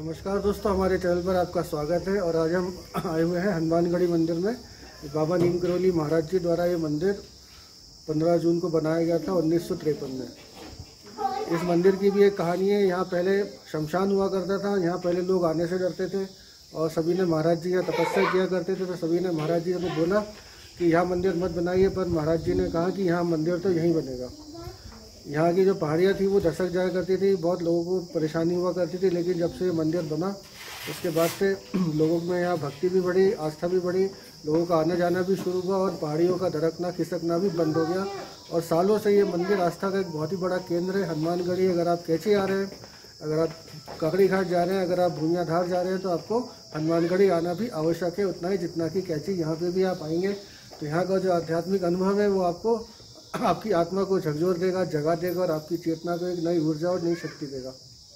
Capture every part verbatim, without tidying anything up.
नमस्कार दोस्तों, हमारे चैनल पर आपका स्वागत है। और आज हम आए हुए हैं हनुमानगढ़ी मंदिर में। बाबा नीम करोली महाराज जी द्वारा ये मंदिर पंद्रह जून को बनाया गया था उन्नीस सौ तिरपन में। इस मंदिर की भी एक कहानी है। यहाँ पहले शमशान हुआ करता था, यहाँ पहले लोग आने से डरते थे और सभी ने महाराज जी यहाँ तपस्या किया करते थे। तो सभी ने महाराज जी को बोला कि यहाँ मंदिर मत बनाइए, पर महाराज जी ने कहा कि यहाँ मंदिर तो यहीं बनेगा। यहाँ की जो पहाड़ियाँ थी वो दशक जाया करती थी, बहुत लोगों को परेशानी हुआ करती थी। लेकिन जब से ये मंदिर बना उसके बाद से लोगों में यहाँ भक्ति भी बढ़ी, आस्था भी बढ़ी, लोगों का आना जाना भी शुरू हुआ और पहाड़ियों का दरकना खिसकना भी बंद हो गया। और सालों से ये मंदिर आस्था का एक बहुत ही बड़ा केंद्र है। हनुमानगढ़ी, अगर आप कैची आ रहे हैं, अगर आप काकड़ी घाट जा रहे हैं, अगर आप भूमियाधार जा रहे हैं, तो आपको हनुमानगढ़ी आना भी आवश्यक है, उतना ही जितना कि कैची। यहाँ पर भी आप आएंगे तो यहाँ का जो आध्यात्मिक अनुभव है वो आपको आपकी आत्मा को झकझोर देगा, जगा देगा और आपकी चेतना को एक नई ऊर्जा और नई शक्ति देगा।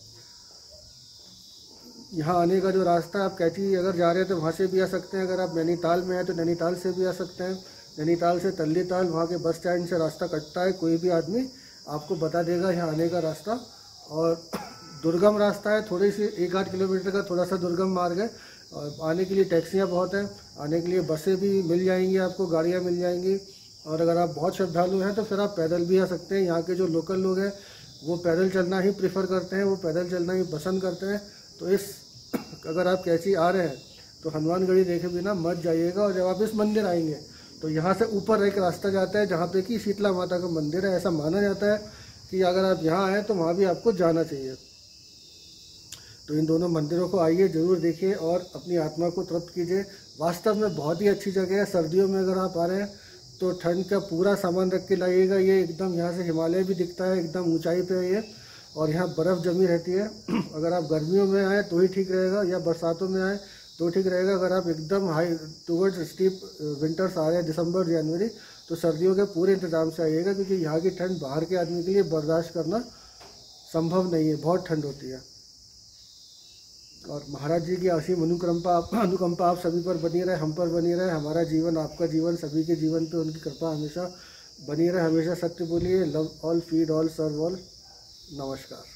यहाँ आने का जो रास्ता है, आप कैची अगर जा रहे हैं तो वहाँ से भी आ सकते हैं। अगर आप नैनीताल में हैं तो नैनीताल से भी आ सकते हैं। नैनीताल से तल्लीताल वहाँ के बस स्टैंड से रास्ता कटता है, कोई भी आदमी आपको बता देगा यहाँ आने का रास्ता। और दुर्गम रास्ता है, थोड़ी सी एक आध किलोमीटर का थोड़ा सा दुर्गम मार्ग है। और आने के लिए टैक्सियाँ बहुत हैं, आने के लिए बसें भी मिल जाएंगी, आपको गाड़ियाँ मिल जाएंगी। और अगर आप बहुत श्रद्धालु हैं तो फिर आप पैदल भी आ सकते हैं। यहाँ के जो लोकल लोग हैं वो पैदल चलना ही प्रेफर करते हैं, वो पैदल चलना ही पसंद करते हैं। तो इस अगर आप कैची आ रहे हैं तो हनुमानगढ़ी देखे बिना मत जाइएगा। और जब आप इस मंदिर आएंगे तो यहाँ से ऊपर एक रास्ता जाता है जहाँ पे कि शीतला माता का मंदिर है। ऐसा माना जाता है कि अगर आप यहाँ आएँ तो वहाँ भी आपको जाना चाहिए। तो इन दोनों मंदिरों को आइए, ज़रूर देखिए और अपनी आत्मा को तृप्त कीजिए। वास्तव में बहुत ही अच्छी जगह है। सर्दियों में अगर आप आ रहे हैं तो ठंड का पूरा सामान रख के लाइएगा। ये एकदम यहाँ से हिमालय भी दिखता है, एकदम ऊंचाई पे है ये, और यहाँ बर्फ़ जमी रहती है। अगर आप गर्मियों में आए तो ही ठीक रहेगा, या बरसातों में आए तो ठीक रहेगा। अगर आप एकदम हाई टूवर्ड्स स्टीप विंटर्स आ रहे हैं, दिसंबर जनवरी, तो सर्दियों के पूरे इंतजाम से आइएगा, क्योंकि यहाँ की ठंड बाहर के आदमी के लिए बर्दाश्त करना संभव नहीं है, बहुत ठंड होती है। और महाराज जी की असीम अनुकंपा अनुकंपा आप सभी पर बनी रहे, हम पर बनी रहे। हमारा जीवन, आपका जीवन, सभी के जीवन पे उनकी कृपा हमेशा बनी रहे। हमेशा सत्य बोलिए, love all, feed all, serve all. नमस्कार।